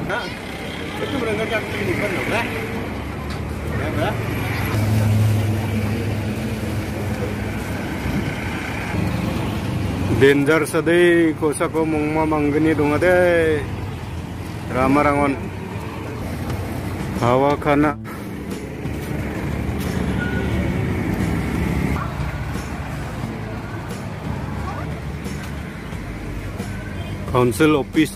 Nah, itu berangkat yang ini kan loh, ya, Mbak. Danger sedih, kosa ko mongma manggani dunga deh. Ramarangon, hawa kana. Council office.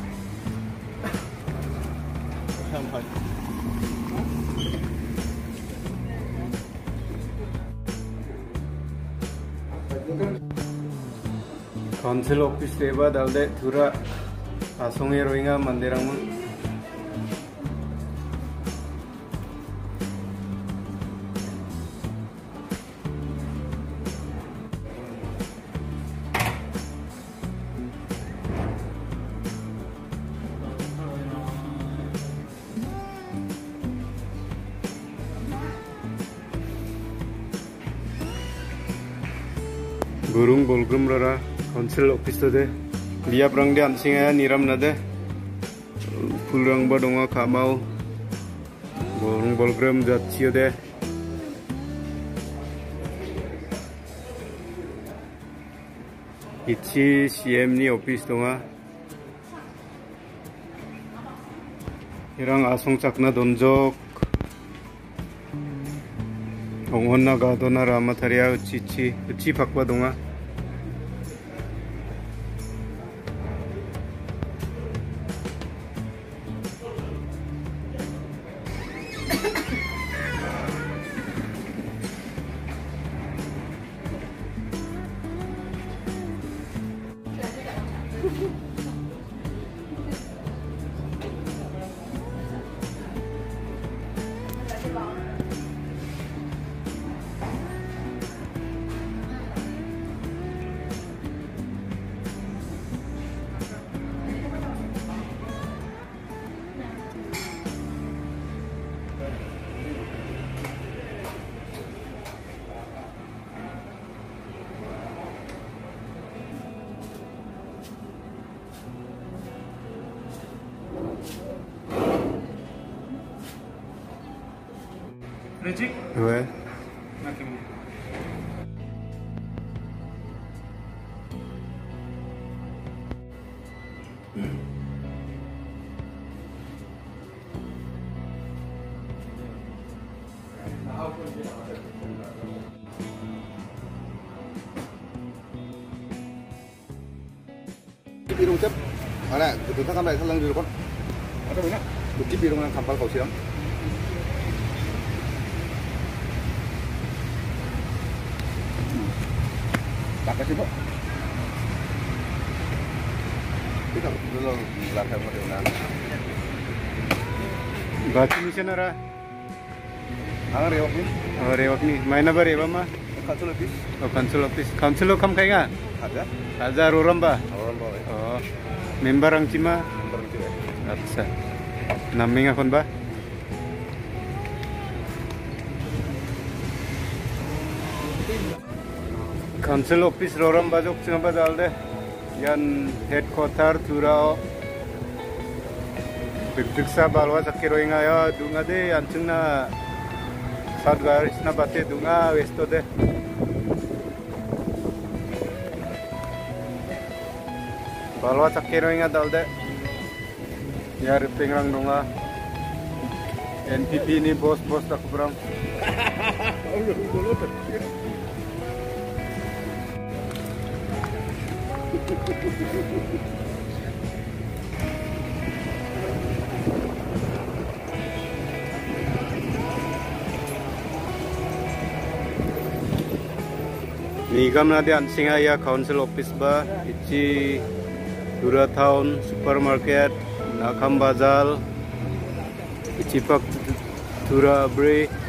Council office leba dalde thura asonge roinga mandirangmun. Burung bolgrum rara council office de liap rang de ansinga niram nade pulrang badonga kamau burung bolgrum jatchio de ichi CM ni office donga irang asong chakna donjok ongonna gadona ramataria uchi pakwa donga Rejik? Ouais. Pirung cep, mana? Kita kan baik selang di depan. Ada mana? Bukti pirung yang kampal kau siang. Tak kasih Pak. Kita dulu belakang modern. Baca misionera. Ang rewak ni. Oh rewak ni. Main apa rewak mah? Council office. Oh council office. Council lo kam kaya nggak? Ada. Ada roram ba? Orang bawa. Oh. Member ang cima. Member itu. Atsa. Naming akon ba? Council office roram ba jok cina ba dalde. Yan headquarter turao. Bigdiksa balwa sakiro inga ya dunga de anchungna sadgaris na bate dunga westo de. Balwa sakiro inga dalde. Ya ripengrang dunga. NPP ni bos tak kurang. Nigam na di ansinga ya council office ba ichi Dura Town supermarket Nakam Bazal ichi pak Dura Bre